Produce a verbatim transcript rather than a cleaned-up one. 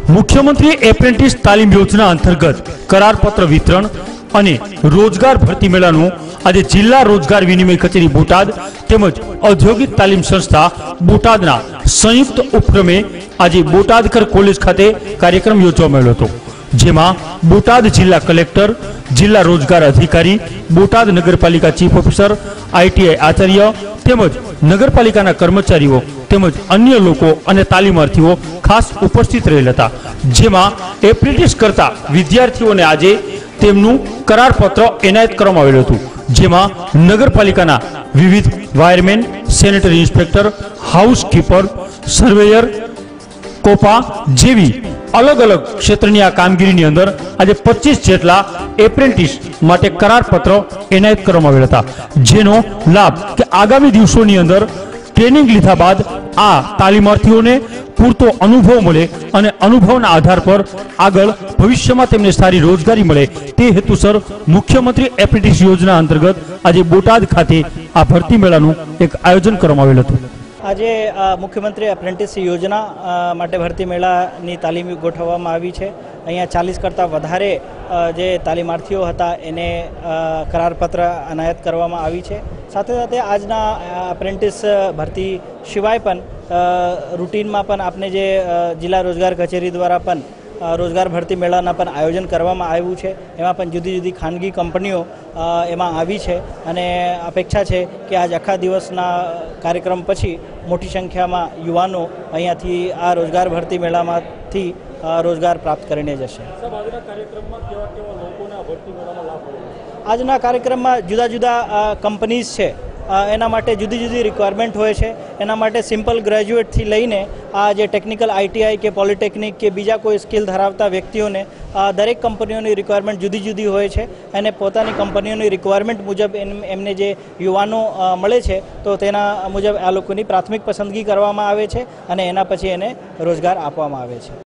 मुख्यमंत्री एप्रेंटिस तालीम योजना अंतर्गत करारपत्र वितरण અને રોજગાર ભરતી મેળાનું આજે જિલ્લા રોજગાર વિનિમય કચેરી બોટાદ તેમજ ઔદ્યોગિક તાલીમ સંસ્થા બોટાદના સંયુક્ત ઉપક્રમે આજે બોટાદકર કોલેજ ખાતે કાર્યક્રમ યોજવામાં આવ્યો હતો, જેમાં બોટાદ જિલ્લા કલેક્ટર, જિલ્લા રોજગાર અધિકારી, બોટાદ નગરપાલિકા ચીફ ઓફિસર, આઈટીઆઈ આચાર્ય તેમજ નગરપાલિકાના કર્મચારીઓ તેમજ અન્ય લોકો અને તાલીમાર્થીઓ ખાસ ઉપસ્થિત રહેલ હતા, જેમાં એપ્રેન્ટિસ કરતા વિદ્યાર્થીઓને આજે તેમનું કરારપત્ર એનાયત કરવામાં આવેલું હતું, જેમાં નગરપાલિકાના વિવિધ wireman, sanitary inspector, housekeeper, surveyor, COPA જેવી અલગ અલગ ક્ષેત્રની આ કામગીરીની અંદર આજે પચીસ જેટલા એપ્રેન્ટિસ માટે કરારપત્ર એનાયત કરવામાં આવેલા હતા, જેનો લાભ કે આગામી દિવસોની અંદર ટ્રેનિંગ લીધા બાદ આ તાલીમાર્થીઓને પૂરતો અનુભવ મળે અને અનુભવના આધાર પર આગળ ભવિષ્યમાં તેમને સારી રોજગારી મળે તે હેતુસર મુખ્યમંત્રી એપ્રેન્ટિસ યોજના અંતર્ગત આજે બોટાદ ખાતે આ ભરતી મેળાનું એક આયોજન કરવામાં આવેલું હતું। આજે મુખ્યમંત્રી એપ્રેન્ટિસ યોજના માટે ભરતી મેળાની તાલીમ ગોઠવવામાં આવી છે। અહીંયા ચાલીસ કરતાં વધારે જે તાલીમાર્થીઓ હતા એને કરારપત્ર અનાયત કરવામાં આવી છે। સાથે સાથે આજના એપ્રેન્ટિસ ભરતી સિવાય પણ રૂટીનમાં પણ આપણે જે જિલ્લા રોજગાર કચેરી દ્વારા પણ રોજગાર ભરતી મેળાના પણ આયોજન કરવામાં આવ્યું છે, એમાં પણ જુદી જુદી ખાનગી કંપનીઓ એમાં આવી છે અને અપેક્ષા છે કે આજ આખા દિવસના કાર્યક્રમ પછી મોટી સંખ્યામાં યુવાનો અહીંયાથી આ રોજગાર ભરતી મેળામાંથી રોજગાર પ્રાપ્ત કરીને જશે। આજના કાર્યક્રમમાં જુદા જુદા કંપનીઝ છે એના માટે જુદી જુદી રિક્વાયરમેન્ટ હોય છે। એના માટે સિમ્પલ ગ્રેજ્યુએટથી લઈને આ જે ટેકનિકલ આઈટીઆઈ કે પોલિટેકનિક કે બીજા કોઈ સ્કિલ ધરાવતા વ્યક્તિઓને દરેક કંપનીઓની રિક્વાયરમેન્ટ જુદી જુદી હોય છે અને પોતાની કંપનીઓની રિક્વાયરમેન્ટ મુજબ એમને જે યુવાનો મળે છે તો તેના મુજબ આ લોકોની પ્રાથમિક પસંદગી કરવામાં આવે છે અને એના પછી એને રોજગાર આપવામાં આવે છે।